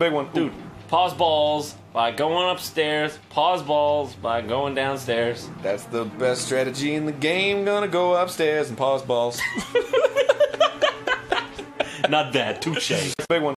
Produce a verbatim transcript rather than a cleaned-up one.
Big one. Dude, pause balls by going upstairs. Pause balls by going downstairs. That's the best strategy in the game. Gonna go upstairs and pause balls. Not bad. Touche. Big one.